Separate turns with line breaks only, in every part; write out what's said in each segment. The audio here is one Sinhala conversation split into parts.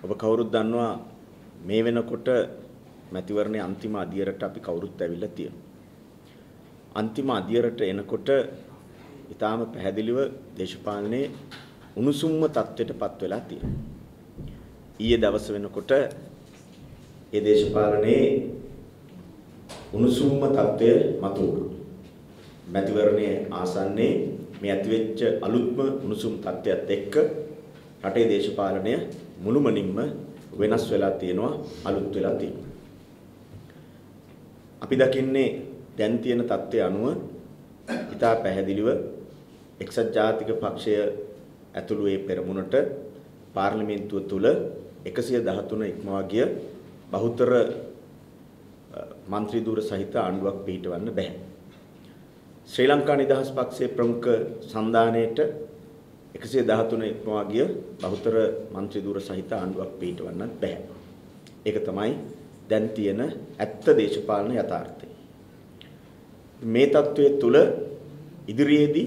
ඔබ කවුරුත් දන්නවා මේ වෙනකොට මැතිවරණයේ අන්තිම අදියරට අපි කවුරුත් ඇවිල්ලා තියෙනවා. අන්තිම අදියරට එනකොට ඊටාම පැහැදිලිව දේශපාලනයේ උණුසුම්ම තත්ත්වයටපත් වෙලා තියෙනවා. ඊයේ දවස් වෙනකොට ඒ දේශපාලනයේ උණුසුම්ම තත්ත්වය මතුවුණා. මැතිවරණයේ ආසන්නයේ මේ ඇතිවෙච්ච අලුත්ම උණුසුම් තත්ත්වයත් එක්ක රටේ දේශපාලනය මුළුමනින්ම වෙනස් වෙලා තියෙනවා, අලුත් වෙලා තියෙනවා. අපි දකින්නේ දැන් තියෙන තත්ත්වය අනුව ඉතා පැහැදිලිව එක්සත් ජාතික පක්ෂය ඇතුළු ඒ පෙරමුණට පාර්ලිමේන්තුව තුල 113 ඉක්මවා ගිය බහුතර මන්ත්‍රී ධූර සහිත ආණ්ඩුවක් පිහිටවන්න බැහැ. ශ්‍රී ලංකා නිදහස් පක්ෂයේ ප්‍රමුඛ සන්දානයේට 113 ඉක්මවා ගිය බහුතර මන්ත්‍රී ධූර සහිත ආණ්ඩුවක් පිහිටවන්නත් බැහැ. ඒක තමයි දැන් තියෙන ඇත්ත දේශපාලන යථාර්ථය. මේ තත්ත්වයේ තුල ඉදිරියේදී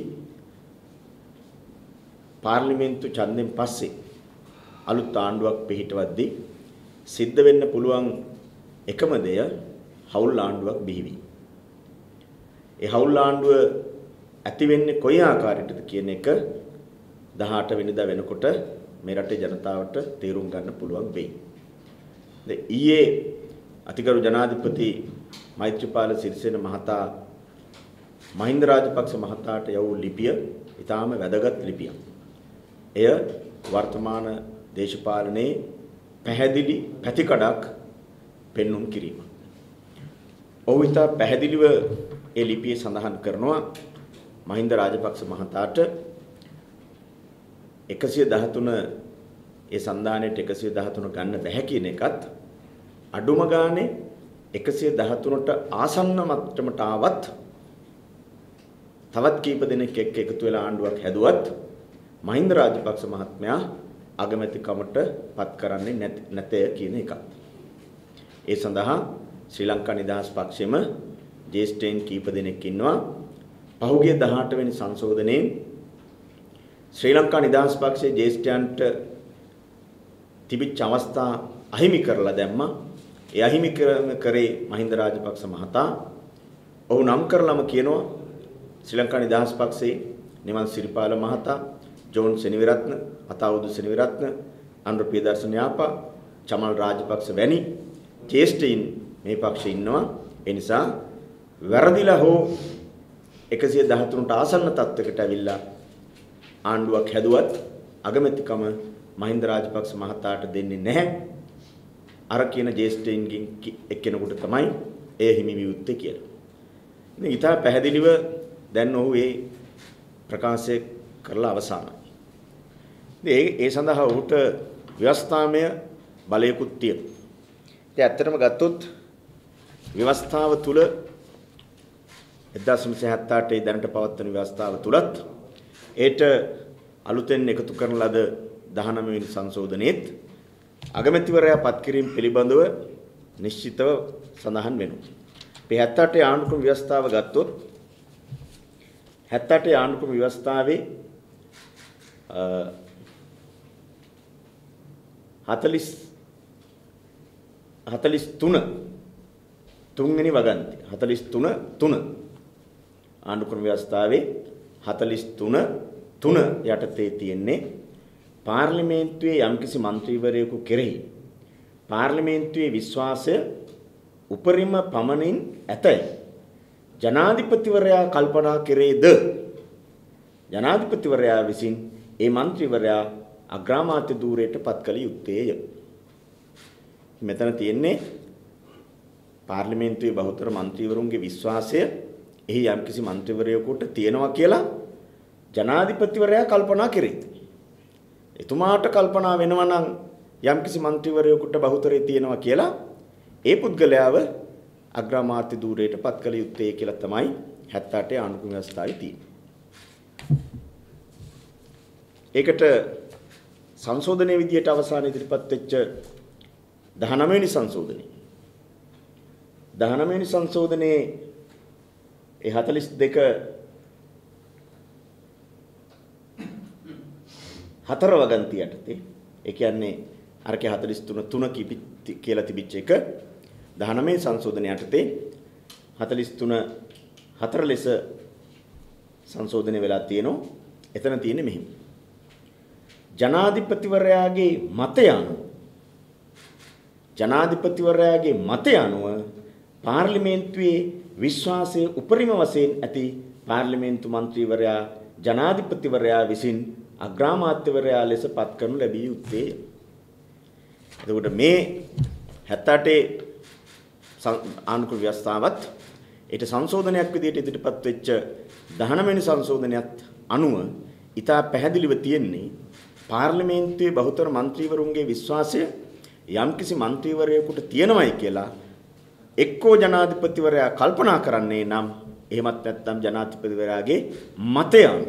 පාර්ලිමේන්තු ඡන්දෙන් පස්සේ අලුත් ආණ්ඩුවක් පිහිටවද්දී සිද්ධ වෙන්න පුළුවන් එකම දෙය හවුල් ආණ්ඩුවක් බිහිවීම. ඒ හවුල් ආණ්ඩුව ඇති වෙන්නේ කොයි ආකාරයකටද කියන එක 18 වෙනිදා වෙනකොට මේ රටේ ජනතාවට තේරුම් ගන්න පුළුවන් වෙයි. ඊයේ අතිගරු ජනාධිපති මෛත්‍රීපාල සිරිසේන මහතා මහින්ද රාජපක්ෂ මහතාට යවූ ලිපිය ඉතාම වැදගත් ලිපියක්. එය වර්තමාන දේශපාලනයේ පැහැදිලි පැතිකඩක් පෙන්눔 කිරීම. ඔහු ඉතා පැහැදිලිව ඒ ලිපියේ සඳහන් කරනවා මහින්ද රාජපක්ෂ මහතාට 113 ඒ සන්දානයේට 113 ගන්න බැහැ කියන එකත් අඩුම ගානේ 113ට ආසන්න මට්ටමට ආවත් තවත් කීප දෙනෙක් එක්ක එකතු වෙලා ආණ්ඩුවක් හැදුවත් මහින්ද රාජපක්ෂ මහත්මයා අගමැතිකමට පත් කරන්නේ නැතය කියන එකත්. ඒ සඳහා ශ්‍රී ලංකා නිදහස් පක්ෂෙම ජේෂ්ඨයින් කීප දෙනෙක් ඉන්නවා. පහුගිය 18 වෙනි සංශෝධනයේ ශ්‍රී ලංකා නිදහස් පක්ෂයේ ජේෂ්ඨයන්ට තිබිච්ච අවස්ථා අහිමි කරලා දැම්මා. ඒ අහිමි කරේ මහින්ද රාජපක්ෂ මහතා. ඔහු නම් කරලම කියනවා ශ්‍රී ලංකා නිදහස් පක්ෂයේ නිමල් සිරිපාල මහතා, ජෝන් සෙනවිරත්න, අතාවුදු සෙනවිරත්න, අනුර ප්‍රියදර්ශන යාපා, චමල් රාජපක්ෂ වැනි ජේෂ්ඨයින් මේ පක්ෂේ ඉන්නවා. ඒ නිසා වැරදිලා හෝ 113ට ආසන්න තත්වයකට ඇවිල්ලා ආණ්ඩුවක් හැදුවත් අගමැතිකම මහින්ද රාජපක්ෂ මහතාට දෙන්නේ නැහැ. අර කියන ජේෂ්ඨයින්ගෙන් එක්කෙනෙකුට තමයි එය හිමි විය යුත්තේ කියලා. ඉතින් ඊට පැහැදිලිව දැන් ඔහු මේ ප්‍රකාශය කරලා අවසానයි. ඉතින් ඒ සඳහා ඔහුට ව්‍යවස්ථාමය බලයකුත් තියෙනවා. ඉතින් ඇත්තටම ගත්තොත් ව්‍යවස්ථාව තුල 1978 දැනට පවත්වන ව්‍යවස්ථාව තුලත් ඒට අලුතෙන් එකතු කරන ලද 19 වෙනි සංශෝධනයේත් අගමැතිවරයා පත් කිරීම පිළිබඳව නිශ්චිතව සඳහන් වෙනවා. මේ 78 ආණ්ඩුක්‍රම ව්‍යවස්ථාව ගත්තොත් 78 ආණ්ඩුක්‍රම ව්‍යවස්ථාවේ 43 තුන්වෙනි වගන්ති 43 ආණ්ඩුක්‍රම ව්‍යවස්ථාවේ 43 යටතේ තියෙන්නේ පාර්ලිමේන්තුවේ යම්කිසි മന്ത്രിවරයෙකු කෙරෙහි පාර්ලිමේන්තුවේ විශ්වාසය උපරිම පමණින් ඇතැයි ජනාධිපතිවරයා කල්පනා කෙරේද ජනාධිපතිවරයා විසින් ඒ മന്ത്രിවරයා අග්‍රාමාත්‍ය ධූරයට පත් කළ යුත්තේය. මෙතන තියෙන්නේ පාර්ලිමේන්තුවේ බහුතර മന്ത്രിවරුන්ගේ විශ්වාසය එහි යම්කිසි മന്ത്രിවරයෙකුට තියෙනවා කියලා ජනාධිපතිවරයා කල්පනා කෙරේද. එතුමාට කල්පනා වෙනවා නම් යම්කිසි മന്ത്രിවරයෙකුට බහුතරය තියෙනවා කියලා ඒ පුද්ගලයාව අග්‍රාමාත්‍ය ධූරයට පත් කළ යුත්තේ කියලා තමයි 78 ආණ්ඩුක්‍රම ව්‍යවස්ථාවේ තියෙන්නේ. ඒකට සංශෝධනයේ විදියට අවසාන ඉදිරිපත් වෙච්ච 19 වෙනි සංශෝධනයේ 19 වෙනි සංශෝධනයේ ඒ 42 හතර වගන්ති යටතේ ඒ කියන්නේ අරකේ 43 කියලා තිබිච්ච එක 19 සංශෝධනය යටතේ 4 ලෙස සංශෝධනය වෙලා තියෙනවා. එතන තියෙන්නේ මෙහෙම. ජනාධිපතිවරයාගේ මතය අනුව පාර්ලිමේන්තුවේ විශ්වාසයේ උපරිම වශයෙන් ඇති පාර්ලිමේන්තු මන්ත්‍රීවරයා ජනාධිපතිවරයා විසින් අග්‍රාමාත්‍යවරයා ලෙස පත් කරනු ලැබිය යුත්තේ. එතකොට මේ 78 ආණ්ඩුක්‍රම ව්‍යවස්ථාවත් ඊට සංශෝධනයක් විදිහට ඉදිරිපත් වෙච්ච 19 වෙනි සංශෝධනයත් අනුව ඉතා පැහැදිලිව තියෙන්නේ පාර්ලිමේන්තුවේ බහුතර മന്ത്രിවරුන්ගේ විශ්වාසය යම්කිසි മന്ത്രിවරයෙකුට තියෙනවයි කියලා එක්කෝ ජනාධිපතිවරයා කල්පනා කරන්නේ නම් එහෙමත් නැත්නම් ජනාධිපතිවරයාගේ මතය අනුව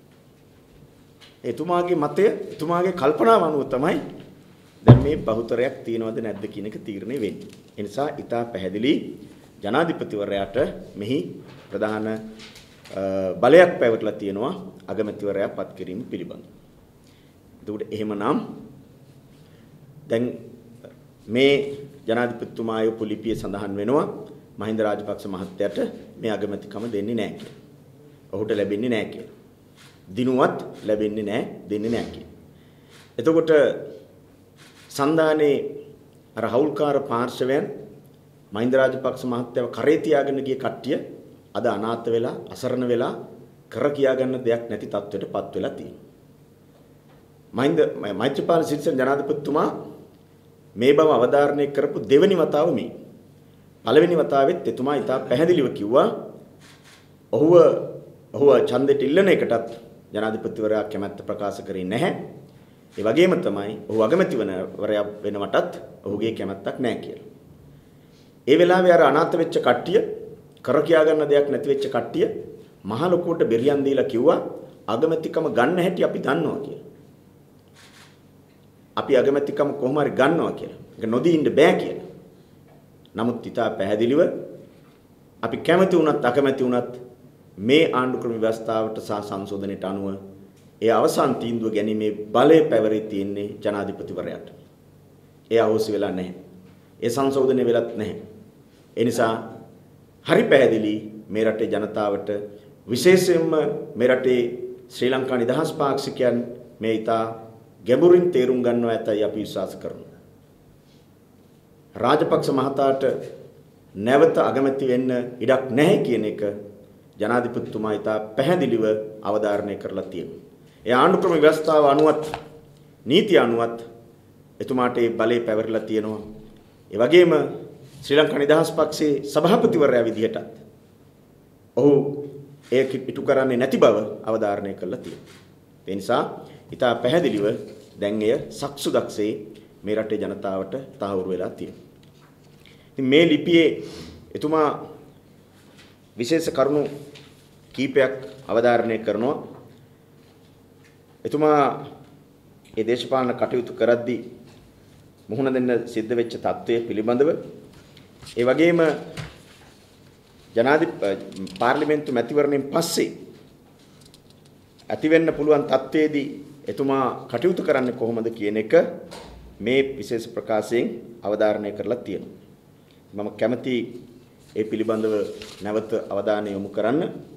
එතුමාගේ මතය එතුමාගේ කල්පනාව අනුව තමයි දැන් මේ බහුතරයක් තියෙනවද නැද්ද කියන එක තීරණය වෙන්නේ. ඒ නිසා ඊටා පැහැදිලි ජනාධිපතිවරයාට මෙහි ප්‍රධාන බලයක් පැවරලා තියෙනවා අගමැතිවරයා පත් කිරීම පිළිබඳව. එතකොට එහෙමනම් දැන් මේ ජනාධිපතිතුමා යොපු ලිපියේ සඳහන් වෙනවා මහින්ද රාජපක්ෂ මහත්තයාට මේ අගමැතිකම දෙන්නේ නැහැ කියලා. ඔහුට ලැබෙන්නේ නැහැ කියලා. දිනුවත් ලැබෙන්නේ නැහැ, දෙන්නේ නැහැ කියලා. එතකොට සන්දානේ අර හවුල්කාර පාර්ශවයන් මහින්ද රාජපක්ෂ මහත්තයාව කරේ තියාගෙන ගිය කට්ටිය අද අනාථ වෙලා, අසරණ වෙලා කර කියා ගන්න දෙයක් නැති තත්ත්වයටපත් වෙලා තියෙනවා. මෛත්‍රීපාල සිරිසේන ජනාධිපතිතුමා මේ බව අවධාරණය කරපු දෙවෙනි වතාව මේ. පළවෙනි වතාවෙත් එතුමා ඉතා පැහැදිලිව කිව්වා ඔහුව ඡන්දෙට ඉල්ලන එකටත් ජනාධිපතිවරයා කැමැත්ත ප්‍රකාශ කරේ නැහැ. ඒ වගේම තමයි ඔහු අගමැතිවරයා වෙනවටත් ඔහුගේ කැමැත්තක් නැහැ කියලා. ඒ වෙලාවේ අර අනාථ වෙච්ච කට්ටිය, කර කියා ගන්න දෙයක් නැති වෙච්ච කට්ටිය මහ ලොකුවට බෙරියන් දීලා කිව්වා අගමැතිකම ගන්න හැටි අපි දන්නවා කියලා. අපි අගමැතිකම කොහොම හරි ගන්නවා කියලා. ඒක නොදී ඉන්න බෑ කියලා. නමුත් ඉතා පැහැදිලිව අපි කැමති වුණත් අකමැති වුණත් මේ ආණ්ඩුක්‍රම ව්‍යවස්ථාවට සහ සංශෝධනයට අනුව ඒ අවසන් තීන්දුව ගැනීමේ බලය පැවරී තියෙන්නේ ජනාධිපතිවරයාට. ඒ අවශ්‍ය වෙලා නැහැ. ඒ සංශෝධනය වෙලත් නැහැ. ඒ නිසා හරි පැහැදිලි මේ රටේ ජනතාවට විශේෂයෙන්ම මේ රටේ ශ්‍රී ලංකා නිදහස් පාක්ෂිකයන් මේ ඉතා ගැඹුරින් තේරුම් ගන්නවා ඇතයි අපි විශ්වාස කරනවා. රාජපක්ෂ මහතාට නැවත අගමැති වෙන්න ඉඩක් නැහැ කියන එක ජනාධිපතිතුමා ඉතා පැහැදිලිව අවධාරණය කරලා තියෙනවා. ඒ ආණ්ඩුක්‍රම ව්‍යවස්ථාව අනුවත් නීතිය අනුවත් එතුමාට ඒ බලය පැවරලා තියෙනවා. ඒ වගේම ශ්‍රී ලංකා නිදහස් පක්ෂයේ සභාපතිවරයා විදිහටත් ඔහු ඒක ඉටු කරන්නේ නැති බව අවධාරණය කරලා තියෙනවා. ඒ නිසා ඉතා පැහැදිලිව දැන් එය සක්සුදක්සේ මේ රටේ ජනතාවට තහවුරු වෙලා තියෙනවා. ඉතින් මේ ලිපියේ එතුමා විශේෂ කරුණු කීපයක් අවධාරණය කරනවා. එතුමා මේ දේශපාලන කටයුතු කරද්දී මුහුණ දෙන්න සිද්ධ වෙච්ච තත්ත්වය පිළිබඳව ඒ වගේම පාර්ලිමේන්තු මැතිවරණයෙන් පස්සේ ඇති වෙන්න පුළුවන් තත්ත්වයේදී එතුමා කටයුතු කරන්නේ කොහොමද කියන එක මේ විශේෂ ප්‍රකාශයෙන් අවධාරණය කරලා තියෙනවා. මම කැමති ඒ පිළිබඳව නැවත අවධානය යොමු කරන්න.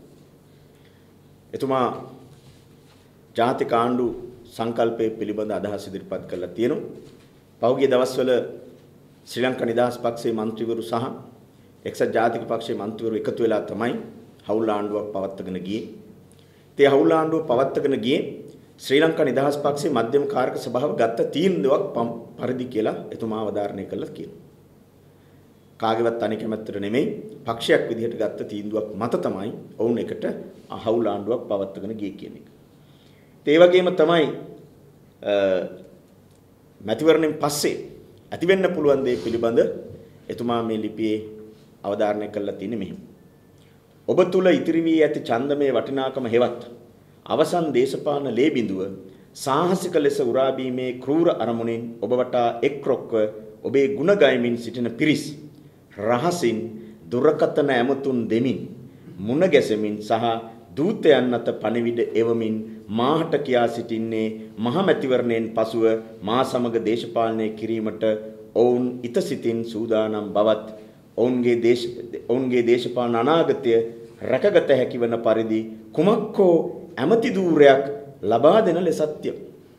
එතුමා ජාතික ආණ්ඩු සංකල්පයේ පිළිබඳ අදහස් ඉදිරිපත් කළා තියෙනවා. පහුගිය දවස්වල ශ්‍රී ලංකා නිදහස් පක්ෂයේ മന്ത്രിවරු සහ එක්සත් ජාතික පක්ෂයේ മന്ത്രിවරු එකතු වෙලා තමයි හවුල් ආණ්ඩුවක් පවත්වාගෙන ගියේ. ඒ හවුල් ආණ්ඩුව පවත්වාගෙන ගියේ ශ්‍රී ලංකා නිදහස් පක්ෂයේ මධ්‍යම කාරක සභාව ගත්ත තීන්දුවක් පරිදි කියලා එතුමා අවධාරණය කළා කියනවා. කාගේවත් තනි කැමැත්තට නෙමෙයි පක්ෂයක් විදිහට ගත්ත තීන්දුවක් මත තමයි ඔවුන් එකට හවුල් ආණ්ඩුවක් පවත්වාගෙන ගියේ කියන එක. ඒ වගේම තමයි මැතිවරණයෙන් පස්සේ ඇති වෙන්න පුළුවන් දේ පිළිබඳ එතුමා මේ ලිපියේ අවධාරණය කරලා තියෙන්නේ මෙහෙම. ඔබ තුල ඉතිරි වී ඇති ඡන්දමය වටිනාකම හෙවත් අවසන් දේශපාලන ලේ බිඳුව සාහසික ලෙස උරා බීමේ ක්‍රූර අරමුණින් ඔබ වටා එක්රොක්ව ඔබේ ගුණ ගයමින් සිටින පිරිස් රහසින් දුරකතන ඇමතුම් දෙමින් මුණ ගැසෙමින් සහ දූතයන් අත පණිවිඩ එවමින් මාහට කියා සිටින්නේ මහමැතිවරණයෙන් පසුව මා සමග දේශපාලනය කිරීමට ඔවුන් ඉතසිතින් සූදානම් බවත් ඔවුන්ගේ දේශපාලන අනාගතය රැකගත හැකි වන පරිදි කුමක් හෝ ඇමති ධූරයක් ලබා දෙන ලෙසත්ය.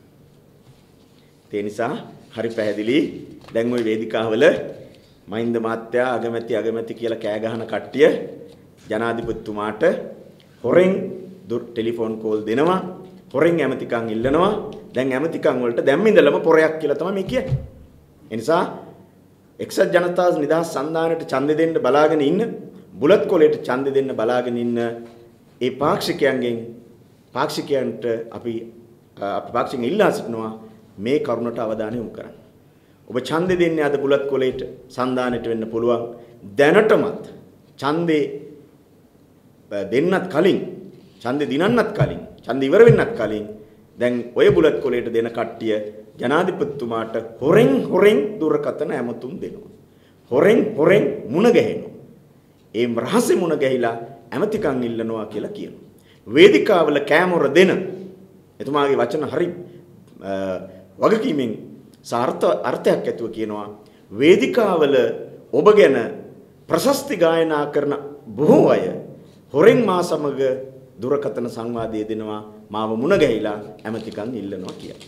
ඒ නිසා හරි පැහැදිලි දැන් ওই වේදිකාවල මහින්ද මහත්තයා අගමැති කියලා කෑ ගහන කට්ටිය ජනාධිපතිතුමාට හොරෙන් ටෙලිෆෝන් කෝල් දෙනවා, හොරෙන් ඇමතිකම් ඉල්ලනවා. දැන් ඇමතිකම් වලට දැම්ම ඉඳලම පොරයක් කියලා තමයි මේ කියන්නේ. ඒ නිසා එක්සත් ජනතා නිදහස් සන්ධානයට ඡන්දෙ දෙන්න බලාගෙන ඉන්න, බුලත් කොලේට ඡන්දෙ දෙන්න බලාගෙන ඉන්න ඒ පාක්ෂිකයන්ට අපි පාක්ෂිකයන් ඉල්ලා සිටිනවා මේ කරුණට අවධානය යොමු කරන්න. ඔබ ඡන්දෙ දෙන්නේ අද බුලත් කොලේට සන්ධානයට වෙන්න පුළුවන්. දැනටමත් ඡන්දේ දෙන්නත් කලින්, ඡන්දෙ දිනන්නත් කලින්, ඡන්දෙ ඉවර වෙන්නත් කලින් දැන් ඔය බුලත් කොලේට දෙන කට්ටිය ජනාධිපතිතුමාට හොරෙන් දුරකථන ඇමතුම් දෙනවා. හොරෙන් මුණ ගැහෙනවා. ඒ රහසේ මුණ ගැහිලා ඇමතිකම් ඉල්ලනවා කියලා කියනවා. වේදිකාවල කැමර දෙන එතුමාගේ වචන හරි වගකීමෙන් අර්ථයක් ඇතුව කියනවා. වේදිකාවල ඔබ ගැන ප්‍රශස්ති ගායනා කරන බොහෝ අය හොරෙන් මා සමග දුරකථන සංවාදය දෙනවා, මාව මුණ ගැහිලා ඇමතිකම් ඉල්ලනවා කියලා.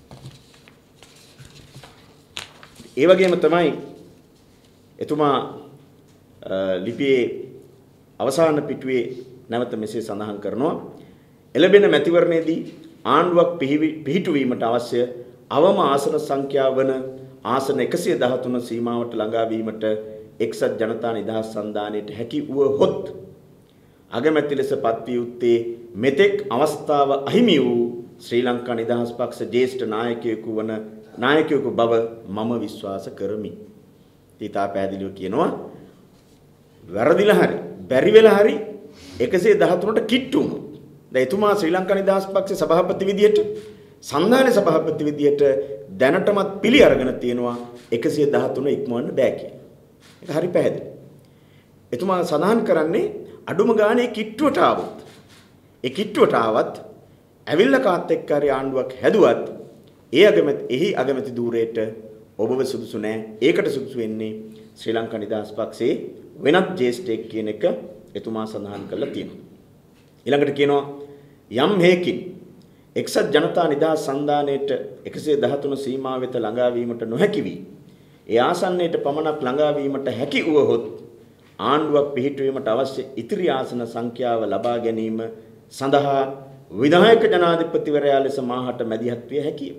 ඒ වගේම තමයි එතුමා ලිපියේ අවසාන පිටුවේ නැවත මෙසේ සඳහන් කරනවා. එළඹෙන මැතිවරණයේදී ආණ්ඩුවක් පිහිටුවීමට අවශ්‍ය අවම ආසන සංඛ්‍යාව වන ආසන 113 සීමාවට ළඟා වීමට එක්සත් ජනතා නිදහස් සන්ධානයට හැකි වුවහොත් අගමැති ලෙස පත්විය යුත්තේ මෙතෙක් අවස්ථාව අහිමි වූ ශ්‍රී ලංකා නිදහස් පක්ෂ ජ්‍යෙෂ්ඨ නායකයෙකු බව මම විශ්වාස කරමි. ඊතා පැහැදිලිව කියනවා වැරදිලා හරි බැරි වෙලා හරි 113ට කිට්ටු වුණා. දැන් එතුමා ශ්‍රී ලංකා නිදහස් පක්ෂේ සභාපති විදියට, සන්ධානයේ සභාපති විදියට දැනටමත් පිළි අරගෙන තියෙනවා 113 ඉක්මවන්න බෑ කියලා. ඒක හරි පැහැදිලි. එතුමා සඳහන් කරන්නේ අඩුම ගානේ කිට්ටුවට ආවොත්, ඒ කිට්ටුවට ආවත් ඇවිල්ලා කාත් එක්ක හරි ආණ්ඩුවක් හැදුවත් එහි අගමැති ධූරයට ඔබව සුදුසු නෑ. ඒකට සුදුසු වෙන්නේ ශ්‍රී ලංකා නිදහස් පක්ෂයේ වෙනත් ජ්‍යෙෂ්ඨයෙක් කියන එක එතුමා සඳහන් කරලා තියෙනවා. ඊළඟට කියනවා යම් හේකින් එක්සත් ජනතා නිදහස් සන්ධානයට 113 සීමාව වෙත ළඟා වීමට නොහැකි වී ඒ ආසන්නයට පමණක් ළඟා වීමට හැකි වුවහොත් ආණ්ඩුවක් පිහිටුවීමට අවශ්‍ය ඉතිරි ආසන සංඛ්‍යාව ලබා ගැනීම සඳහා විධායක ජනාධිපතිවරයා ලෙස මාහට මැදිහත් විය හැකිය.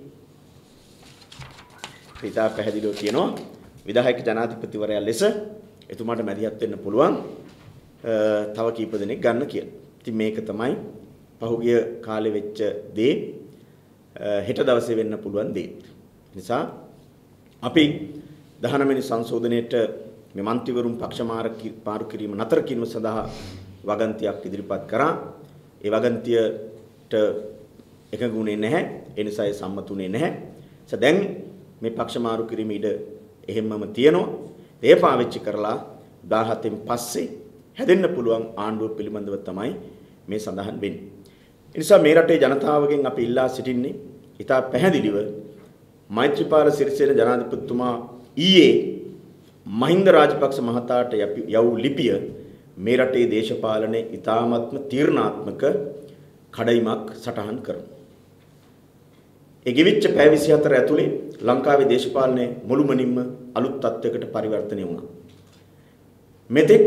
පිටා පැහැදිලිව කියනවා විධායක ජනාධිපතිවරයා ලෙස එතුමාට මැදිහත් වෙන්න පුළුවන් තව කීප දෙනෙක් ගන්න කියලා. ඉතින් මේක තමයි පහුගිය කාලේ වෙච්ච දේ, හෙට දවසේ වෙන්න පුළුවන් දේ. නිසා අපි 19 වෙනි සංශෝධනයේට මේ මන්ත්‍රීවරුන් පක්ෂ පාරු කිරීම නතර කිරීම සඳහා වගන්තියක් ඉදිරිපත් කරා. ඒ වගන්තියට එකගුණේ නැහැ. ඒ නිසා ඒ සම්මතුනේ නැහැ. දැන් මේ පක්ෂ මාරු කිරීම ඉඩ එහෙම්මම තියෙනවා. ඒ පාවිච්චි කරලා 17න් පස්සේ හැදෙන්න පුළුවන් ආණ්ඩුව පිළිබඳව තමයි මේ සඳහන් වෙන්නේ. ඒ නිසා මේ රටේ ජනතාවගෙන් අපි ඉල්ලා සිටින්නේ ඉතා පැහැදිලිව මෛත්‍රීපාල සිරිසේන ජනාධිපතිතුමා ඊයේ මහින්ද රාජපක්ෂ මහතාට යවූ ලිපිය මේ රටේ දේශපාලනයේ ඉතාමත්ම තීරණාත්මක කඩයිමක් සටහන් කරනවා. ඒ ගෙවිච්ච පැය 24 ඇතුලේ ලංකාවේ දේශපාලනයේ මුළුමනින්ම අලුත් තත්යකට පරිවර්තනය වුණා. මෙතෙක්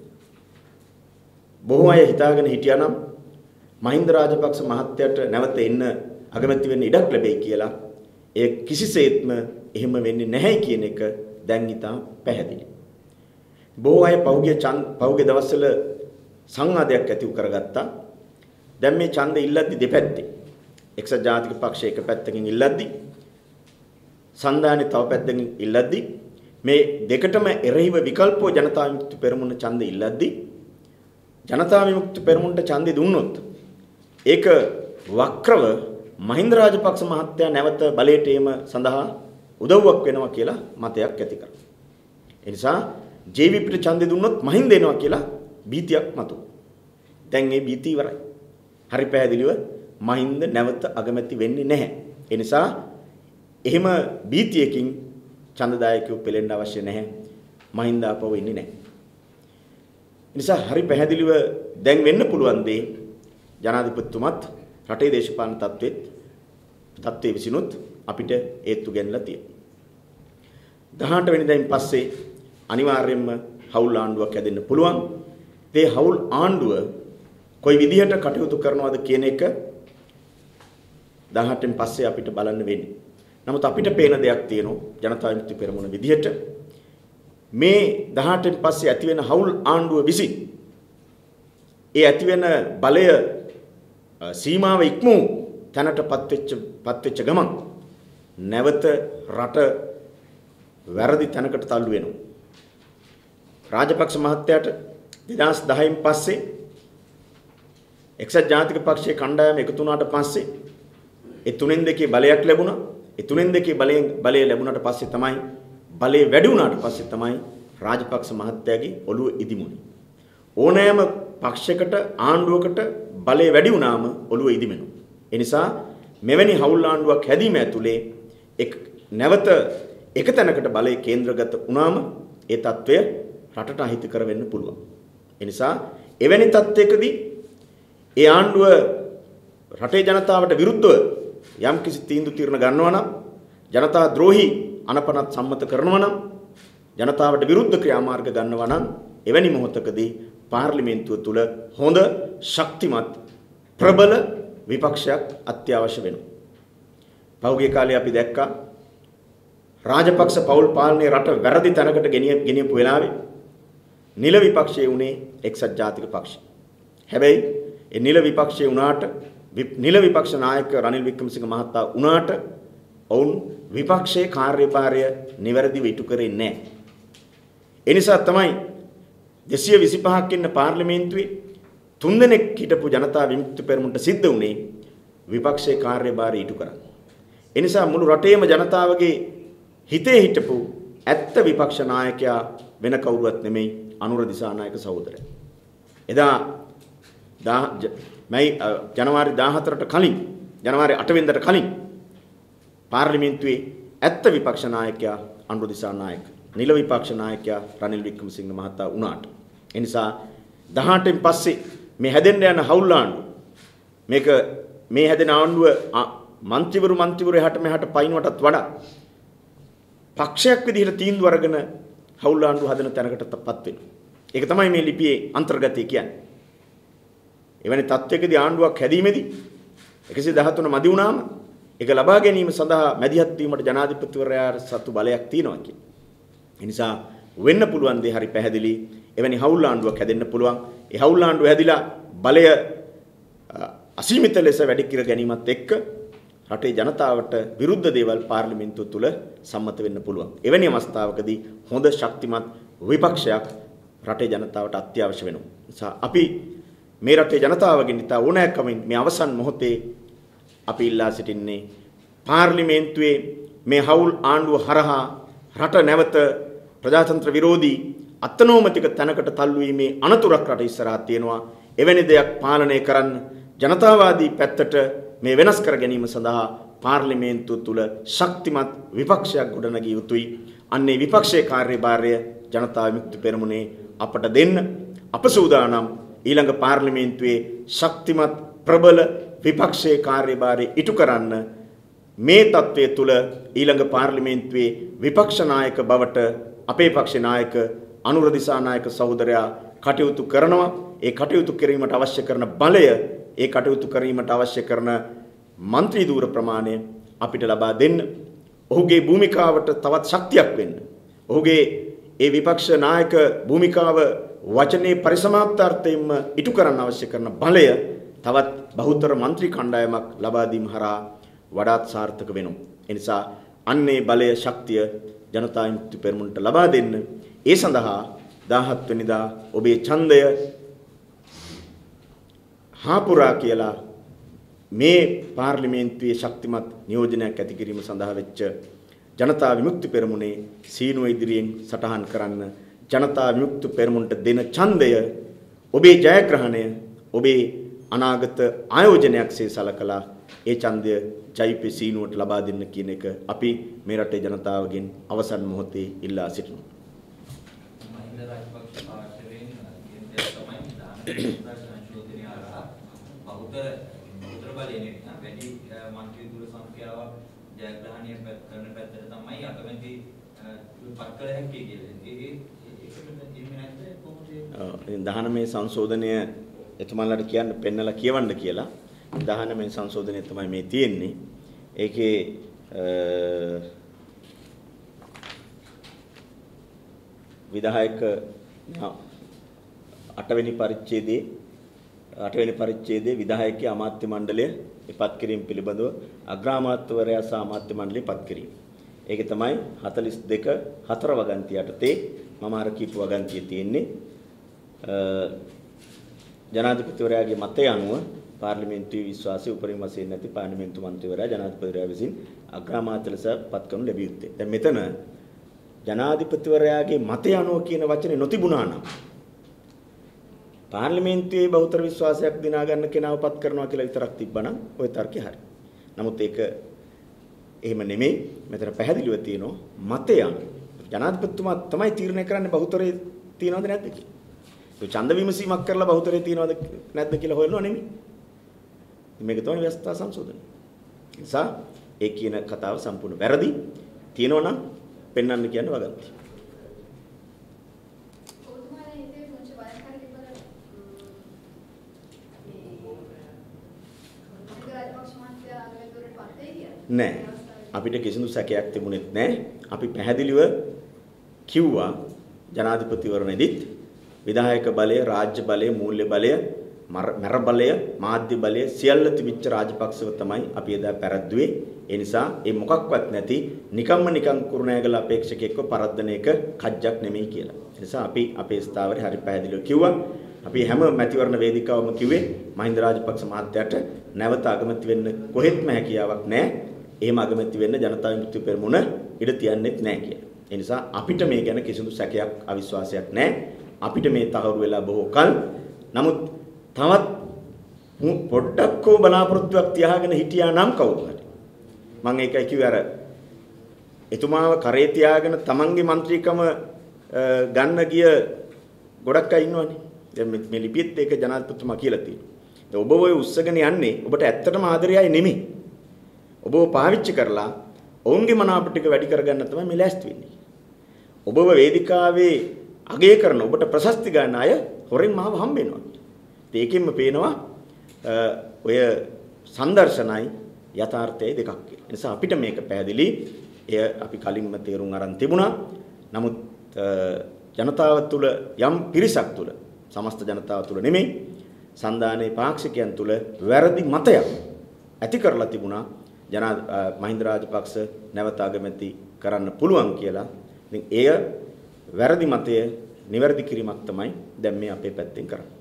බොහෝ අය හිතාගෙන හිටියානම් මහින්ද රාජපක්ෂ මහත්තයාට නැවත එන්න අගමැති වෙන්න ඉඩක් ලැබෙයි කියලා. ඒ කිසිසේත්ම එහෙම වෙන්නේ නැහැ කියන එක දැන් ඉතා පැහැදිලි. බොහෝ අය පහුගිය දවස්වල සංවාදයක් ඇති කරගත්තා. දැන් මේ ඡන්ද ඉල්ලද්දි දෙපැත්තේ එක්සත් ජාතික පක්ෂය එක පැත්තකින් ඉල්ලද්දි සන්ධානයේ තව පැත්තකින් ඉල්ලද්දි මේ දෙකටම එරෙහිව විකල්පෝ ජනතා විමුක්ති පෙරමුණ ඡන්ද ඉල්ලද්දි ජනතා විමුක්ති පෙරමුණට ඡන්දෙ දුන්නොත් ඒක වක්‍රව මහින්ද රාජපක්ෂ මහත්තයා නැවත බලයට ඒම සඳහා උදව්වක් වෙනවා කියලා මතයක් ඇති කරා. ඒ නිසා ජේවීපීට ඡන්දෙ දුන්නොත් මහින්ද එනවා කියලා භීතියක් මතුවුණා. දැන් මේ භීතිය ඉවරයි. හරි පැහැදිලිව මහින්ද නැවත අගමැති වෙන්නේ නැහැ. ඒ නිසා එහෙම බීතියකින් ඡන්දදායකයෝ පෙලෙන්න අවශ්‍ය නැහැ. මහින්ද ආපහු ඉන්නේ නැහැ. ඒ නිසා හරි පැහැදිලිව දැන් වෙන්න පුළුවන් දේ ජනාධිපතිතුමත් රටේ දේශපාලන තත්ත්වයේ විසිනුත් අපිට ඒත්තු ගෙනලා තියෙනවා. 18 වෙනිදායින් පස්සේ අනිවාර්යයෙන්ම හවුල් ආණ්ඩුවක් හැදෙන්න පුළුවන්. ඒ හවුල් ආණ්ඩුව කොයි විදිහට කටයුතු කරනවද කියන එක 18න් පස්සේ අපිට බලන්න වෙන්නේ. නමුත් අපිට පේන දෙයක් තියෙනවා ජනතා විමුක්ති පෙරමුණ විදිහට මේ 18න් පස්සේ ඇති වෙන හවුල් ආණ්ඩුව විසින් ඒ ඇති වෙන බලය සීමාව ඉක්මු තැනටපත් වෙච්ච ගමන් නැවත රට වැරදි තැනකට තල්ලු වෙනවා. රාජපක්ෂ මහත්තයාට 2010න් පස්සේ එක්සත් ජාතික පක්ෂයේ කණ්ඩායම එකතු වුණාට පස්සේ ඒ තුනෙන් දෙකේ බලයක් ලැබුණා. ඒ තුනෙන් දෙකේ බලය ලැබුණාට පස්සේ තමයි බලය වැඩි වුණාට පස්සේ තමයි රාජපක්ෂ මහත්තයාගේ ඔළුව ඉදිමුනේ. ඕනෑම පක්ෂයකට ආණ්ඩුවකට බලය වැඩි වුණාම ඔළුව ඉදිමෙනවා. ඒ නිසා මෙවැනි හවුල් ආණ්ඩුවක් හැදීම ඇතුලේ නැවත එක තැනකට බලය කේන්ද්‍රගත වුණාම ඒ తත්වය රටට අහිතකර වෙන්න පුළුවන්. ඒ නිසා එවැනි තත්ත්වයකදී ඒ ආණ්ඩුව රටේ ජනතාවට විරුද්ධව යම්කිසි තීන්දුව తీරන ගන්නවා නම් ජනතා ද්‍රෝහි අනපනත් සම්මත කරනවා නම් ජනතාවට විරුද්ධ ක්‍රියාමාර්ග ගන්නවා නම් එවැනි මොහොතකදී පාර්ලිමේන්තුව තුල හොඳ ශක්තිමත් ප්‍රබල විපක්ෂයක් අත්‍යවශ්‍ය වෙනවා. පහුගිය කාලේ අපි දැක්කා රාජපක්ෂ පෞල් පාලනයේ රට වැරදි තැනකට ගෙනියපු වෙලාවේ නිල විපක්ෂයේ උනේ එක්සත් ජාතික පක්ෂය. හැබැයි ඒ නිල විපක්ෂයේ උනාට නිල විපක්ෂ නායක රනිල් වික්‍රමසිංහ මහතා උනාට ඔවුන් විපක්ෂයේ කාර්යභාරය නිවැරදිව ඉටු කරේ නැහැ. ඒ නිසා තමයි 225ක් ඉන්න පාර්ලිමේන්තුවේ 3 දෙනෙක් හිටපු ජනතා විමුක්ති පෙරමුණට සිද්ධ වුණේ විපක්ෂයේ කාර්යභාරය ඉටු කරන්න. ඒ නිසා මුළු රටේම ජනතාවගේ හිතේ හිටපු ඇත්ත විපක්ෂ නායකයා වෙන කවුරුවත් නෙමෙයි අනුර දිසානායක සහෝදරයා. එදා ජනවාරි 14ට කලින් ජනවාරි 8 වෙනිදාට කලින් පාර්ලිමේන්තුවේ ඇත්ත විපක්ෂ නායකයා අනුර දිසානායක නිල විපක්ෂ නායකයා රනිල් වික්‍රමසිංහ මහතා වුණාට ඒ නිසා 18න් පස්සේ මේ හැදෙන්න යන හවුල් ආණ්ඩුව මේ හැදෙන ආණ්ඩුව මන්ත්‍රීවරු එහාට මෙහාට පයින්වටත් වඩා පක්ෂයක් විදිහට තීන්දුව අරගෙන හවුල් ආණ්ඩුව හදන තැනකටපත් වෙනවා. ඒක තමයි මේ ලිපියේ අන්තර්ගතය කියන්නේ. එවැනි තත්ත්වයකදී ආණ්ඩුවක් හැදීමේදී 113 මදි වුණාම ඒක ලබා ගැනීම සඳහා මැදිහත් වීමට ජනාධිපතිවරයා සතු බලයක් තියෙනවා කියන්නේ. ඒ නිසා වෙන්න පුළුවන් දේ හරි පැහැදිලි. එවැනි හවුල් ආණ්ඩුවක් හැදෙන්න පුළුවන්. ඒ හවුල් ආණ්ඩුව හැදිලා බලය අසීමිත ලෙස වැඩි කර ගැනීමත් එක්ක රටේ ජනතාවට විරුද්ධ දේවල් පාර්ලිමේන්තුව තුල සම්මත වෙන්න පුළුවන්. එවැනි අවස්ථාවකදී හොඳ ශක්තිමත් විපක්ෂයක් රටේ ජනතාවට අත්‍යවශ්‍ය වෙනවා. නිසා අපි මේ රටේ ජනතාවගෙන් ඉතා ඕනෑකමින් මේ අවසන් මොහොතේ අපි ඉල්ලා සිටින්නේ පාර්ලිමේන්තුවේ මේ හවුල් ආණ්ඩුව හරහා රට නැවත ප්‍රජාතන්ත්‍ර විරෝධී අත්නෝමතික තැනකට තල්ලු වීමේ අනතුරක් රට ඉස්සරහා තියෙනවා. එවැනි දෙයක් පාලනය කරන්න ජනතාවාදී පැත්තට මේ වෙනස් කර ගැනීම සඳහා පාර්ලිමේන්තුව තුල ශක්තිමත් විපක්ෂයක් ගොඩනගිය යුතුයි. අන්නේ විපක්ෂයේ කාර්යභාරය ජනතා විමුක්ති පෙරමුණේ අපට දෙන්න අප සූදානම් ඊළඟ පාර්ලිමේන්තුවේ ශක්තිමත් ප්‍රබල විපක්ෂයේ කාර්යභාරය ඉටු කරන්න මේ තත්ත්වය තුල ඊළඟ පාර්ලිමේන්තුවේ විපක්ෂ නායක බවට අපේ පක්ෂ නායක අනුර දිසානායක සහෝදරයා කටයුතු කරනවා. ඒ කටයුතු කිරීමට අවශ්‍ය කරන බලය ඒ කටයුතු කිරීමට අවශ්‍ය කරන മന്ത്രി ධූර ප්‍රමාණය අපිට ලබා දෙන්න. ඔහුගේ භූමිකාවට තවත් ශක්තියක් වෙන්න. ඔහුගේ ඒ විපක්ෂ නායක භූමිකාව වචනේ පරිසමාප්තාර්ථයෙන්ම ඉටු කරන්න අවශ්‍ය කරන බලය තවත් බහුතර മന്ത്രി කණ්ඩායමක් ලබා දීම හරහා වඩාත් සාර්ථක වෙනවා. ඒ නිසා අන්නේ බලය ශක්තිය ජනතා විමුක්ති පෙරමුණට ලබා දෙන්න. ඒ සඳහා 17 වෙනිදා ඔබේ ඡන්දය හාපුරා කියලා මේ පාර්ලිමේන්තුවේ ශක්තිමත් නියෝජනයක් ඇති කිරීම සඳහා වෙච්ච ජනතා විමුක්ති පෙරමුණේ සීනුව ඉදිරියෙන් සටහන් කරන්න ජනතා විමුක්ති පෙරමුණට දෙන ඡන්දය ඔබේ ජයග්‍රහණය ඔබේ අනාගත ආයෝජනයක්සේ සලකලා ඒ ඡන්දය ජයිපීසීනුවට ලබා දෙන්න කියන එක අපි මේ රටේ ජනතාවගෙන් අවසන් මොහොතේ ඉල්ලා සිටිනවා.
මහින්ද රාජපක්ෂ පාර්ශවයෙන් කියන්නේ තමයි සංශෝධනය ආරහා බහුතර බලයෙන් වැඩි මන්ත්‍රී දුර සංඛ්‍යාවක් ජයග්‍රහණය කරන පැත්තට තමයි අකමැති පත් කළ හැකි කියලා. ඒකට ඉන්නේ නැත්නම් කොහොමද
19 සංශෝධනය එතුමාලට කියන්න පෙන්නලා කියවන්න කියලා 19 සංශෝධනය තමයි මේ තියෙන්නේ. ඒකේ විධායක 8 වෙනි පරිච්ඡේදයේ විධායකී අමාත්‍ය මණ්ඩලය ඉපත් කිරීම පිළිබඳව අග්‍රාමාත්‍යවරයා සහ අමාත්‍ය මණ්ඩලය ඉපත් කිරීම. ඒකේ තමයි 42 4 වගන්තිය යටතේ මම අර කීප වගන්තිය තියෙන්නේ. ජනාධිපතිවරයාගේ මතය අනුව පාර්ලිමේන්තුවේ විශ්වාසය උපරිම වශයෙන් නැති පාර්ලිමේන්තු මන්ත්‍රීවරයා ජනාධිපතිවරයා විසින් අග්‍රාමාත්‍ය ලෙස පත් කරනු ලැබිය යුත්තේ. දැන් මෙතන ජනාධිපතිවරයාගේ මතය අනුව කියන වචනේ නොතිබුණා නම් පාර්ලිමේන්තුවේ බහුතර විශ්වාසයක් දිනා ගන්න කෙනාව පත් කරනවා කියලා විතරක් තිබ්බනම් ওই තර්කය හරි. නමුත් ඒක එහෙම නෙමෙයි. මෙතන පැහැදිලිව තියෙනවා මතය අනුව ජනාධිපතිතුමා තමයි තීරණය කරන්නේ බහුතරේ තියනවද නැද්ද කියලා. ඒ ඡන්ද විමසීමක් කරලා බහුතරේ තියනවද නැද්ද කියලා හොයනවා නෙමෙයි. මේක තමයි ව්‍යවස්ථා සංශෝධනය. ඒ නිසා ඒ කියන කතාව සම්පූර්ණ වැරදි. තියෙනවා නම් පෙන්වන්න කියන්නේ වගන්ති. නෑ. අපිට කිසිදු සැකයක් තිබුණෙත් නෑ. අපි පැහැදිලිව කිව්වා ජනාධිපතිවරණෙදිත් විධායක බලය, රාජ්‍ය බලය, මූල්‍ය බලය, මර බලය, මාධ්‍ය බලය සියල්ල තිබිච්ච රාජපක්ෂව තමයි අපි එදා පැරද්දුවේ. ඒ නිසා මේ මොකක්වත් නැති නිකන් කුරුණෑගල අපේක්ෂකෙක්ව පරද්දන එක කජ්ජක් නෙමෙයි කියලා. ඒ නිසා අපි අපේ ස්ථාවරේ හරි පැහැදිලිව කිව්වා. අපි හැම මැතිවරණ වේදිකාවම කිව්වේ මහින්ද රාජපක්ෂ මහත්තයාට නැවත අගමැති වෙන්න කොහෙත්ම හැකියාවක් නැහැ. එහෙම අගමැති වෙන්න ජනතා විමුක්ති පෙරමුණ ඉඩ තියන්නෙත් නැහැ කියලා. ඒ නිසා අපිට මේ ගැන කිසිදු සැකයක් අවිශ්වාසයක් නැහැ. අපිට මේ තහවුරු වෙලා බොහෝ කල. නමුත් තවත් පොඩ්ඩක් බලාපොරොත්තුවක් තියාගෙන හිටියා නම් කවුරු හරි. මම ඒකයි කිව්වේ අර එතුමාව කරේ තියාගෙන තමන්ගේ മന്ത്രിකම ගන්න ගිය ගොඩක් අය ඉන්නවනේ. දැන් මේ ලිපියෙත් ඒක ජනාධිපතිතුමා කියලා තියෙනවා. දැන් ඔබ ඔය උස්සගෙන යන්නේ ඔබට ඇත්තටම ආදරයයි නෙමෙයි. ඔබව පාවිච්චි කරලා ඔවුන්ගේ මනාප ටික වැඩි කරගන්න තමයි මේ ලෑස්ති වෙන්නේ. ඔබව වේදිකාවේ අගය කරන ඔබට ප්‍රශස්ති ගන්න අය හොරෙන් මාව හම්බ වෙනවා. ඒකෙන්ම පේනවා ඔය සංදර්ශනයි යථාර්ථයයි දෙකක් කියලා. ඒ නිසා අපිට මේක පැහැදිලි. එය අපි කලින්ම තේරුම් අරන් තිබුණා. නමුත් ජනතාව තුළ යම් පිරිසක් තුළ සමස්ත ජනතාව තුළ නෙමෙයි සන්දානයේ පාක්ෂිකයන් තුළ වැරදි මතයක් ඇති කරලා තිබුණා. මහින්ද රාජපක්ෂ නැවත අගමැති කරන්න පුළුවන් කියලා. ඉතින් එය වැරදි මතය නිවැරදි කිරීමක් තමයි දැන් මේ අපේ පැත්තෙන් කරන්නේ.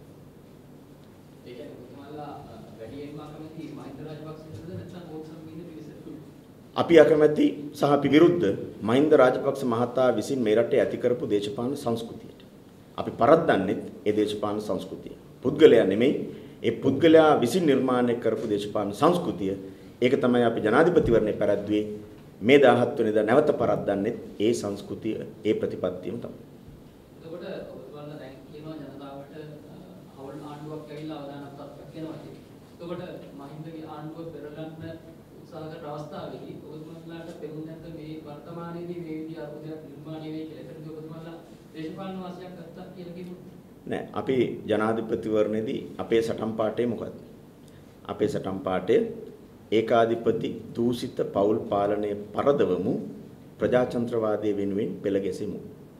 ඒ කියන්නේ ඔබතුමාලා වැඩියෙන්ම අකමැති මහින්ද රාජපක්ෂද නැත්නම් ඕක සම්බන්ධ පිළිසෙට?
අපි අකමැති සහ අපි විරුද්ධ මහින්ද රාජපක්ෂ මහතා විසින් මේ රටේ ඇති කරපු දේශපාලන සංස්කෘතියට. අපි පරද්දන්නේත් ඒ දේශපාලන සංස්කෘතිය. පුද්ගලයා නෙමෙයි, ඒ පුද්ගලයා විසින් නිර්මාණය කරපු දේශපාලන සංස්කෘතිය. ඒක තමයි අපි ජනාධිපතිවරණේ පැරද්දුවේ. මේ 17 වෙනිදා නැවත පරද්දන්නේ ඒ සංස්කෘතිය, ඒ ප්‍රතිපත්තියම තමයි.
එතකොට ඔබතුමාලා දැන් කියනවා ජනතාවට අවුල් ආණ්ඩුවක් ඇවිල්ලා අවදානක් තත්ත්වයක් වෙනවා කියලා. එතකොට මහින්දගේ ආණ්ඩුව පෙරලන්න උත්සාහ කරන අවස්ථාවේදී ඔබතුමාලාට පෙනුනේ නැත්නම් මේ වර්තමානයේදී මේ විදිහ අරුතයක් නිර්මාණය වෙයි කියලා. එතකොට ඔබතුමාලා දේශපාලන වාසියක් ගත්තා කියලා කිව්වොත්
නෑ. අපි ජනාධිපතිවරණේදී අපේ සටන් පාඨය මොකක්ද? අපේ සටන් පාඨය ඒකාධිපති දූෂිත පෞල් පාලනය පරදවමු, ප්‍රජාතන්ත්‍රවාදයේ වෙනුවෙන් පෙළ ගැසෙමු.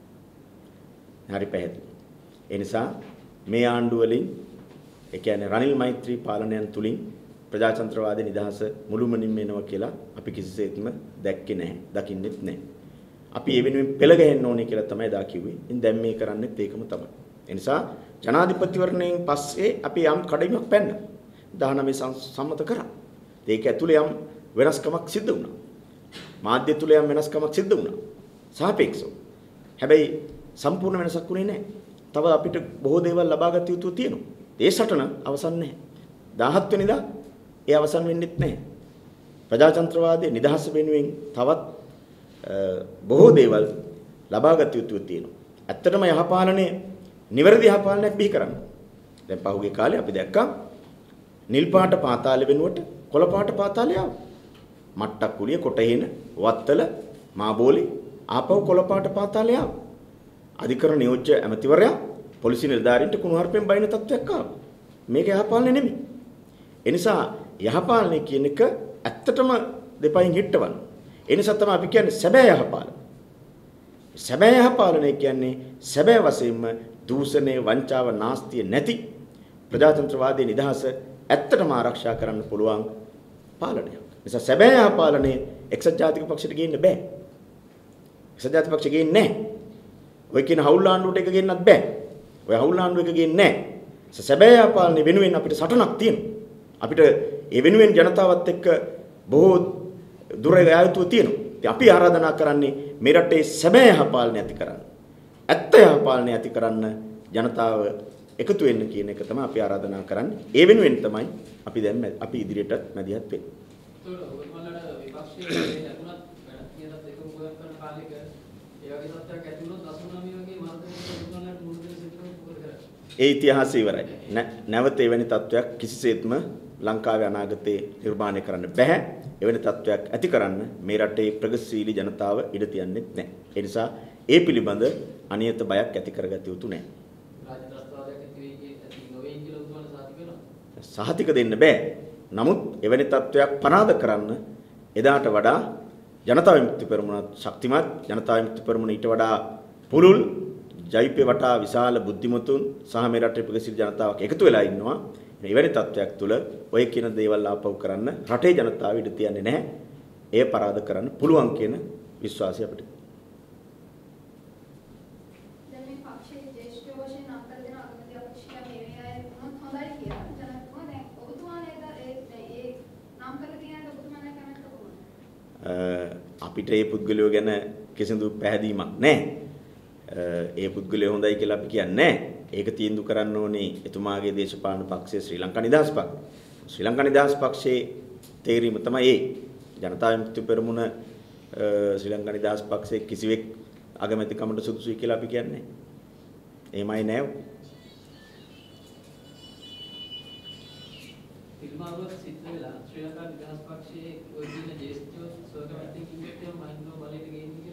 හරි පැහැදිලි. ඒ නිසා මේ ආණ්ඩුව වලින් ඒ කියන්නේ රනිල් මෛත්‍රී පාලනයන් තුලින් ප්‍රජාතන්ත්‍රවාදයේ නිදහස මුළුමනින්ම එනවා කියලා අපි කිසිසේත්ම දැක්කේ නැහැ. දකින්නෙත් නැහැ. අපි ඒ වෙනුවෙන් පෙළ ගැහෙන්න ඕනේ කියලා තමයි දා කිව්වේ. ඉතින් දැන් මේ කරන්නේත් ඒකම තමයි. ඒ නිසා ජනාධිපතිවරණයෙන් පස්සේ අපි යම් කඩයිමක් පැන්න 19 සම්මත කරා. ඒක ඇතුලේ යම් වෙනස්කමක් සිද්ධ වුණා. මාධ්‍ය තුල යම් වෙනස්කමක් සිද්ධ වුණා. සාපේක්ෂව. හැබැයි සම්පූර්ණ වෙනසක් වුණේ නැහැ. තව අපිට බොහෝ දේවල් ලබා ගත යුතු තියෙනවා. ඒ සටන අවසන් නැහැ. 17 වෙනිදා ඒ අවසන් වෙන්නෙත් නැහැ. ප්‍රජාතන්ත්‍රවාදයේ නිදහස වෙනුවෙන් තවත් බොහෝ දේවල් ලබාගත යුතු තියෙනවා. ඇත්තටම යහපාලනයේ නිවැරදි යහපාලනයක් බිහි කරන්න. දැන් පහුගිය කාලේ අපි දැක්කා නිල් පාට පාතාලය වෙනුවට කොළ පාට පාතාලය ආවා. මට්ටක් කුලිය කොටහින වත්තල මාබෝලි ආපහු කොළ පාට පාතාලය ආවා. අධිකරණ නියෝජ්‍ය ඇමතිවරයා පොලිසිය නිලධාරීන්ට කුණුහරුපෙන් බයින තත්ත්වයක් ආවා. මේක යහපාලනය නෙමෙයි. ඒ නිසා යහපාලනය කියන එක ඇත්තටම දෙපයින් හිටවන්න. ඒ නිසා තමයි අපි කියන්නේ සැබෑ යහපාලනය. සැබෑ යහපාලනය කියන්නේ සැබෑ වශයෙන්ම දූෂණය, වංචාව, නාස්තිය නැති ප්‍රජාතන්ත්‍රවාදී නිදහස ඇත්තටම ආරක්ෂා කරන්න පුළුවන් පාලනයක්. නිසා සැබෑ යහපාලනයේ එක්සත් ජාතික පක්ෂයට ගේන්න බෑ. එක්සත් ජාතික පක්ෂය ගේන්නේ නැහැ. ඔය කියන හවුල් ආණ්ඩුවට එක ගේන්නත් බෑ. ඔය හවුල් ආණ්ඩුව එක ගේන්නේ නැහැ. සැබෑ යහපාලනයේ වෙනුවෙන් අපිට සටනක් තියෙනවා. අපිට ඒ වෙනුවෙන් ජනතාවත් එක්ක බොහෝ දුර යා යුතු තියෙනවා. ඉතින් අපි ආරාධනා කරන්නේ මේ රටේ සැබෑ යහපාලනය ඇති කරන්න. ඇත්ත යහපාලනය ඇති කරන්න ජනතාව එකතු වෙන්න කියන එක තමයි අපි ආරාධනා කරන්නේ. ඒ වෙනුවෙන් තමයි අපි දැන් අපි ඉදිරියට මැදිහත් වෙන්නේ.
ඒක ඔයගොල්ලන්ට විපක්ෂයේ ලැබුණත් කියනත් එක මොකක්ද කරන කාලෙක ඒ වගේ තත්ත්වයක් ඇති වුණොත් 89 වගේ මාර්ගයකට ඔයගොල්ලන්ට මුහුණ දෙන්න සිද්ධ වෙනවා.
ඒ ඉතිහාසය ඉවරයි. නැවත එවැනි තත්ත්වයක් කිසිසේත්ම ලංකාවේ අනාගතේ නිර්මාණය කරන්න බෑ. එවැනි තත්ත්වයක් ඇති කරන්න මේ රටේ ප්‍රගතිශීලී ජනතාව ඉඩ තියන්නේ නැහැ. ඒ නිසා ඒ පිළිබඳ අනියත බයක් ඇති කරගත යුතු නැහැ. සහතික දෙන්න බෑ. නමුත් එවැනි තත්ත්වයක් පනාද කරන්න එදාට වඩා ජනතා විමුක්ති පෙරමුණ ශක්තිමත්, ජනතා විමුක්ති පෙරමුණ ඊට වඩා පුළුල්, ජෛපේ වටා විශාල බුද්ධිමතුන් සහ මේ රටේ ප්‍රගතිශීලී ජනතාවක් එකතු වෙලා ඉන්නවා. එවැනි තත්ත්වයක් තුළ ඔය කියන දේවල් ආපහු කරන්න රටේ ජනතාව ඉඩ තියන්නේ නැහැ. එය පරාද කරන්න පුළුවන් කියන විශ්වාසය අපිට.
දැන් මේ පක්ෂයේ ජ්‍යෙෂ්ඨ වශයෙන් අක්කර දෙන අගමැති අපක්ෂියා මේ අය වුණත් හොඳයි කියලා. ජනතුමා දැන් ඔබතුමා නේද ඒ නම් කරලා තියෙන ඔබතුමා නැ කැමති කොහොමද?
අපිට මේ පුද්ගලයෝ ගැන කිසිදු පැහැදීමක් නැහැ. ඒ පුද්ගලයෝ හොඳයි කියලා අපි කියන්නේ නැහැ. ඒක තීන්දුව කරන්න ඕනේ එතුමාගේ දේශපාලන පක්ෂයේ ශ්‍රී ලංකා නිදහස් පක්ෂය. ශ්‍රී ලංකා නිදහස් පක්ෂයේ තේරීම තමයි ඒ. ජනතා විමුක්ති පෙරමුණ ශ්‍රී ලංකා නිදහස් පක්ෂයේ කිසිවෙක් අගමැතිකමට සුදුසුයි කියලා අපි කියන්නේ නැහැ. එහෙමයි නෑ.
තිල්මාරුවත් සිද්ධ වෙලා ශ්‍රී ලංකා නිදහස් පක්ෂයේ ඔය කියන ජේෂ්ඨ ස්වකමැති කිව්වෙත් මහින්දව බලයට ගේන්නේ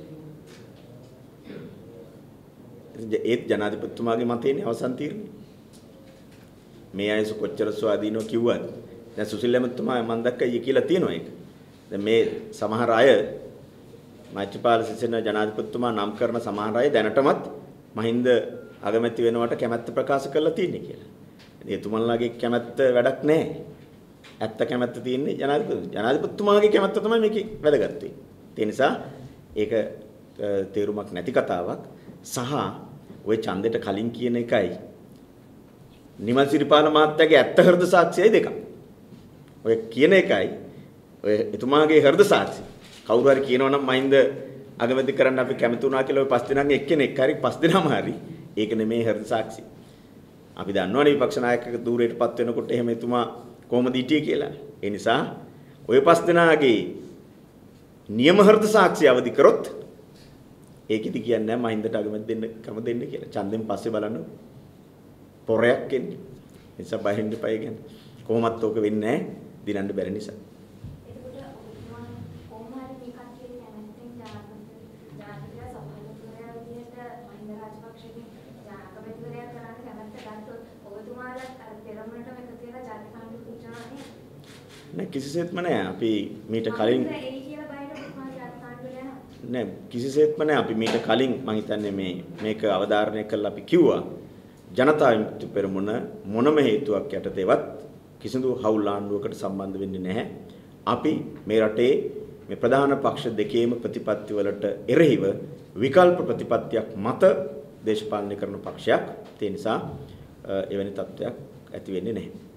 කියලා.
ඒත් ජනාධිපතිතුමාගේ මතයනේ අවසන් තීරණය. මේ අයසු කොච්චර ස්වාධීනව කිව්වද? දැන් සුසිල් ඇමතිතුමා මම දැක්කා ඊයේ කියලා තියෙනවා ඒක. දැන් මේ සමහර අය මෛත්‍රීපාල සිරිසේන ජනාධිපතිතුමා නම් කරන සමහර අය දැනටමත් මහින්ද අගමැති වෙනවට කැමැත්ත ප්‍රකාශ කරලා තියෙන්නේ කියලා. එතුමන්ලාගේ කැමැත්ත වැඩක් නැහැ. ඇත්ත කැමැත්ත තියෙන්නේ ජනාධිපතිතුමාගේ කැමැත්ත තමයි මේකේ වැදගත් වෙන්නේ. ඒ නිසා ඒක තේරුමක් නැති කතාවක් සහ ওই ඡන්දෙට කලින් කියන එකයි නිමල් සිරිපාල මහත්තයාගේ ඇත්ත හෘද සාක්ෂියයි දෙකක්. ඔය කියන එකයි ඔය එතුමාගේ හෘද සාක්ෂිය. කවුරු හරි කියනවා නම් මහින්ද අගමැති කරන්න අපි කැමති වුණා කියලා ඔය පස් දෙනාගෙන් එක්කෙනෙක් හරි පස් දෙනාම හරි ඒක නෙමෙයි හෘද සාක්ෂිය. අපි දන්නවනේ විපක්ෂ නායකක ධූරයටපත් වෙනකොට එහෙම එතුමා කොහොමද හිටියේ කියලා. ඒ නිසා ඔය පස් දෙනාගේ නියම හෘද සාක්ෂිය අවදි කරොත් ඒකෙදි කියන්නේ නැහැ මහින්දට අගමැති දෙන්න කම දෙන්න කියලා. ඡන්දෙන් පස්සේ බලන්න පොරයක් එන්නේ. ඒ නිසා බහින්න එපා ඒ කියන්නේ. කොහොමත් ඕක වෙන්නේ නැහැ. දිනන්න බැරි නිසා. නෑ කිසිසේත්ම නෑ අපි මීට කලින් නෑ කිසිසේත්ම නෑ අපි මීට කලින් මම හිතන්නේ මේක අවධාරණය කරලා අපි කිව්වා ජනතා විමුක්ති පෙරමුණ මොනම හේතුවක් යටතේවත් කිසිදු හවුල් ආණ්ඩුවකට සම්බන්ධ වෙන්නේ නැහැ. අපි මේ රටේ මේ ප්‍රධාන පක්ෂ දෙකේම ප්‍රතිපත්ති වලට එරෙහිව විකල්ප ප්‍රතිපත්තියක් මත දේශපාලනය කරන පක්ෂයක්. ඒ නිසා එවැනි තත්ත්වයක් ඇති වෙන්නේ නැහැ.